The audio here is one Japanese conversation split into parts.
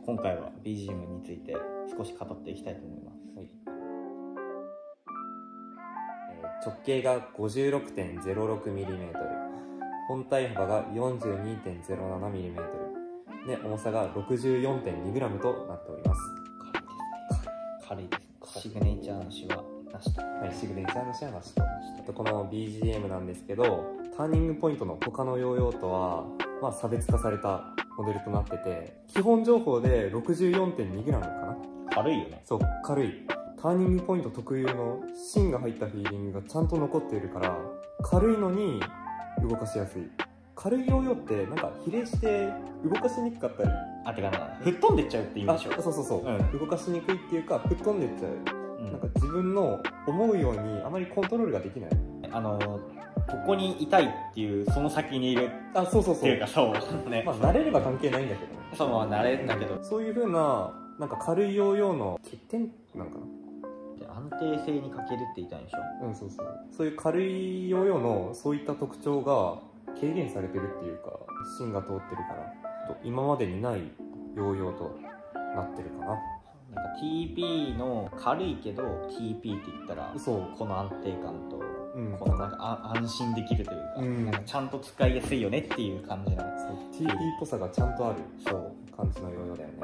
今回は BGM について少し語っていきたいと思います。はい、 直径が 56.06mm、 本体幅が 42.07mm で、重さが 64.2g となっております。 軽いですね。シグネチャーのシワなしと。 はい、シグネチャーのシワなしと。この BGM なんですけど、ターニングポイントの他のヨーヨーとは、差別化されたモデルとなってて、基本情報で 64.2g かな。 軽いよね。 そう、軽い。ターニングポイント特有の芯が入ったフィーリングがちゃんと残っているから、軽いのに動かしやすい。軽いヨーヨーってなんか比例して動かしにくかったり、 てかな、吹っ飛んでっちゃうって意味でしょ。 そうそうそう、動かしにくいっていうか、吹っ飛んでっちゃう、なんか自分の思うようにあまりコントロールができない。 ここにいたいっていうその先にいるそうそうそう、 っていうか、そうね、 慣れれば関係ないんだけどね。 そう、慣れるんだけど、 そういう風ななんか軽いヨーヨーの欠点なんかな。 安定性に欠けるって言いたいんでしょ。 そうそう、そういう軽いヨーヨーのそういった特徴が軽減されてるっていうか、芯が通ってるから今までにないヨーヨーとなってるかな。 なんか TP の軽いけど TP って言ったら、 そうこの安定感と、このなんか安心できるというか、なんかちゃんと使いやすいよねっていう感じなの。 そう、TP っぽさがちゃんとある、 そう感じのヨーヨーだよね。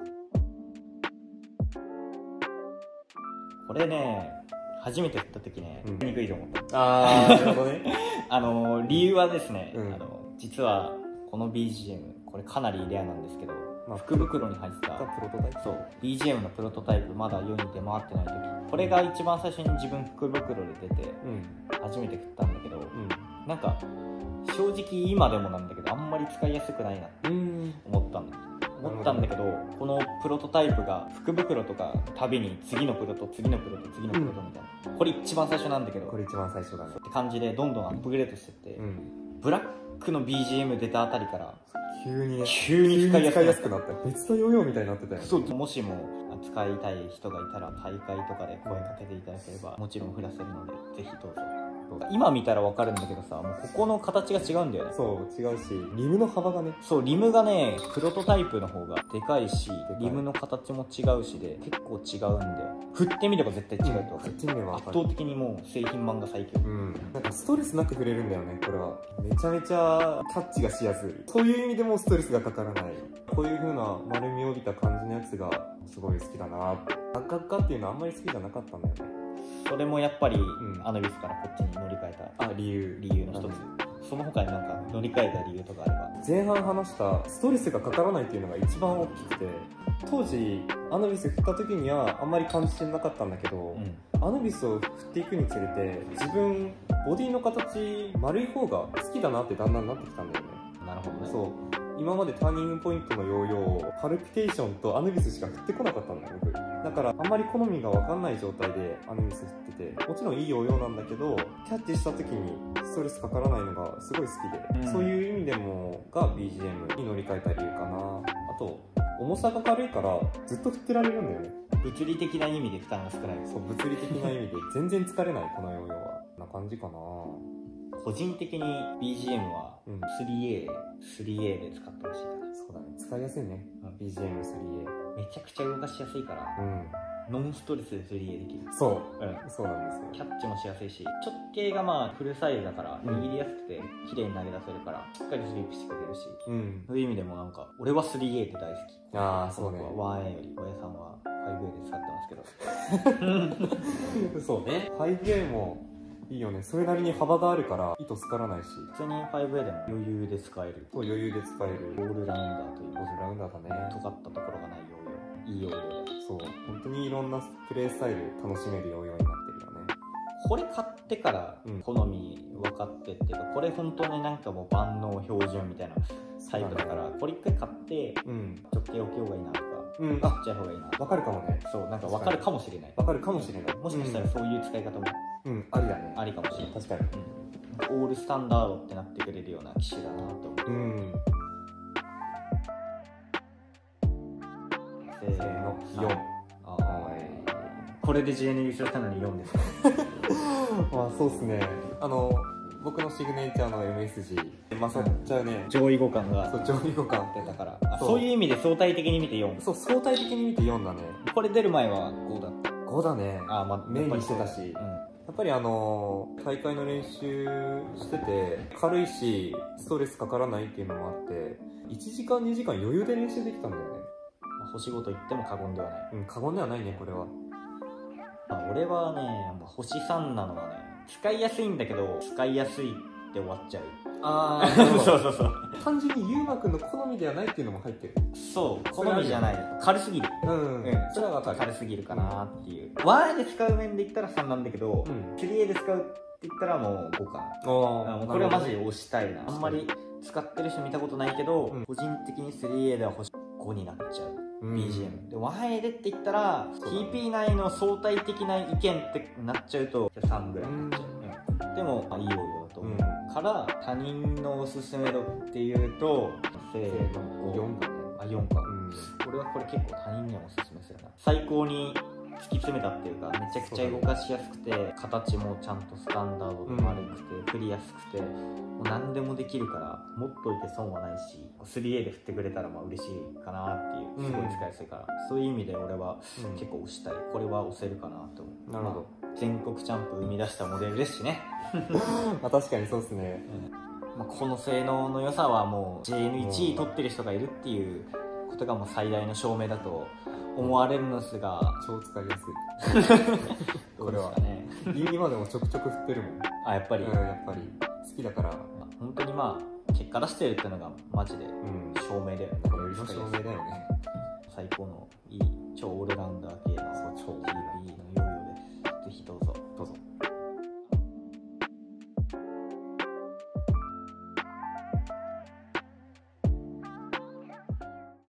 これね、初めて振った時ね、やりにくいと思った。 なるほどね。 理由はですね、実はこの BGM、これかなりレアなんですけど、福袋に入ってたプロトタイプ、 そう BGM のプロトタイプ、まだ世に出回ってない時、これが一番最初に自分福袋で出て、初めて振ったんだけど、なんか正直今でもなんだけど、あんまり使いやすくないなって思ったんだけど、このプロトタイプが福袋とかたびに次のプロト次のプロト次のプロトみたいな、これ一番最初なんだけど、 これ一番最初だねって感じでどんどんアップグレードしてって、ブラックの BGM 出たあたりから急に使いやすくなった。別のヨーヨーみたいになってたよね。 そう、もしも使いたい人がいたら大会とかで声かけていただければもちろん振らせるので、ぜひどうぞ。今見たら分かるんだけどさ、もうここの形が違うんだよね。 そう違うし、リムの幅がね、 そうリムがね、プロトタイプの方がでかいし、リムの形も違うしで結構違うんだよ。振ってみれば絶対違うと分かる。圧倒的にもう製品版が最強。 なんかストレスなく振れるんだよね。これはめちゃめちゃキャッチがしやすい。そういう意味でもストレスがかからない。こういう風な丸みを帯びた感じのやつがすごい好きだなって。ガッガッガっていうのはあんまり好きじゃなかったんだよね。 それもやっぱり、アヌビスからこっちに乗り換えた理由の一つ。その他になんか乗り換えた理由とかあれば。 前半話したストレスがかからないっていうのが一番大きくて、当時アヌビス振った時にはあんまり感じてなかったんだけど、アヌビスを振っていくにつれて自分ボディの形丸い方が好きだなってだんだんなってきたんだよね。 なるほどね。 そう、今までターニングポイントのヨーヨーをパルピテーションとアヌビスしか振ってこなかったんだよ僕。だからあんまり好みが分かんない状態でアヌビス振ってて、もちろんいいヨーヨーなんだけど、キャッチした時にストレスかからないのがすごい好きで、そういう意味でもが BGM に乗り換えた理由かな。あと重さが軽いからずっと振ってられるんだよね。 物理的な意味で負担が少ない。 そう、物理的な意味で全然疲れないこのヨーヨーは。な感じかな。 個人的に BGM は 3A で使ってほしいかな。 そうだね、使いやすいね、BGM3A。 めちゃくちゃ動かしやすいから、ノンストレスで 3A できる。 そうなんですよ。 キャッチもしやすいし、直径がフルサイズだから握りやすくて綺麗に投げ出せるから、しっかりスリープしてくれるし、そういう意味でもなんか俺は 3A って大好き。 ああ、そうね。 1A より親さんは 5A で使ってますけどそうね、5A もいいよね。それなりに幅があるから糸つからないし、 普通に 5A でも余裕で使える。 余裕で使えるオールラウンダーという、 オールラウンダーだね。 尖ったところがないヨーヨー、いいヨーヨーで。 そう、本当にいろんなプレイスタイル楽しめるヨーヨーになってるよね。 これ買ってから好み分かってっていうか、これ本当になんかもう万能標準みたいなタイプだから、これ一回買って直径置きようがいいなとか、ちっちゃい方がいいな、 分かるかもね。 そう、なんか分かるかもしれない。 分かるかもしれない。 もしかしたらそういう使い方もありだね。 ありかもしれない。 確かにオールスタンダードってなってくれるような機種だなと思って。せーの、4。これで GN 優勝したのに4ですか。 まあそうっすね。 僕のシグネチャーの MSG 勝っちゃうね。 上位互換がそう、上位互換出たから、そういう意味で相対的に見て4。 そう、相対的に見て4だね。 これ出る前は5だった。 5だね。メインにしてたし、やっぱり大会の練習してて軽いしストレスかからないっていうのもあって1時間2時間余裕で練習できたんだよね。 星5と言っても過言ではない。 過言ではないね、これは。 俺はね、星3なのはね、使いやすいんだけど使いやすいって終わっちゃう。そうそうそう。 単純にゆうまくんの好みではないっていうのも入ってる。 そう、好みじゃない。軽すぎる。それは軽すぎるかなっていう。1A で使う面で言ったら3なんだけど、3A で使うって言ったらもう5かな。これはマジで推したいな。あんまり使ってる人見たことないけど、個人的に 3A では星5になっちゃう。BGM で 1A でって言ったら TP 内の相対的な意見ってなっちゃうと3ぐらいになっちゃう。でもいいよよと思うから他人のおすすめ度っていうとせーの4かね。4か。俺はこれ結構他人にはおすすめするな。最高に突き詰めたっていうか、めちゃくちゃ動かしやすくて、形もちゃんとスタンダードで丸くて振りやすくて、もう何でもできるから持っといて損はないし、3A で振ってくれたら嬉しいかなっていう、すごい使いやすいから、そういう意味で俺は結構推したい。これは推せるかなと思う。 なるほど。 全国チャンプ生み出したモデルですしね。 確かにそうですね。 この性能の良さはもう JN1 位取ってる人がいるっていうことがもう最大の証明だと思われるのですが、 超使いやすい。 これはね、 今でもちょくちょく振ってるもん。 やっぱりやっぱり好きだから。 本当に結果出してるっていうのがマジで証明だよね。 これの証明だよね。 最高のいい超オールラウンダー系の超 TP の良い